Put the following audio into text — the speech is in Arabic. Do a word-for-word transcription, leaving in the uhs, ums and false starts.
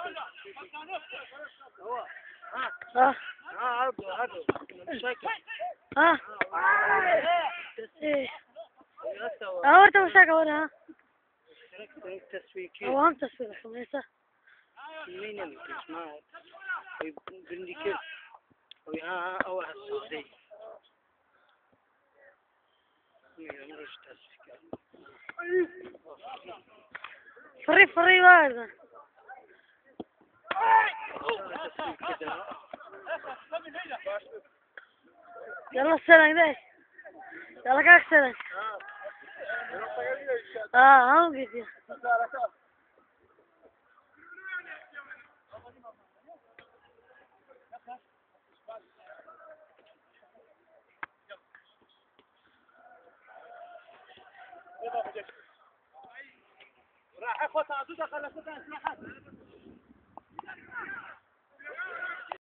اه ها عرضوا عرضوا مشاكل. اه ايه اه انت مشاكل هنا ها اشتركت تسويقية. هو هم تصوير خميسة مين اللي اسمها بنديكير وها أو السعودية مين مش تسويق فري فري واحد تسويق كده. يلا السلام عليكم يلا كاك السلام اه هم قلت راح اخوتها عدودها خلصتها اسمها